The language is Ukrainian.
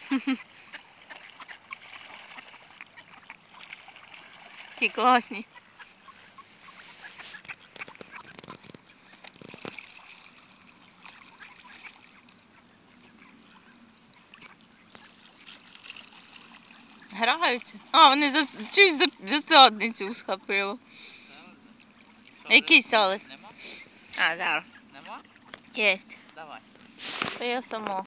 Ті класні. Граються. А, вони за задницю схопило. Який салець? Нема? А, зараз. Нема? Єсть. Давай. Це я сама.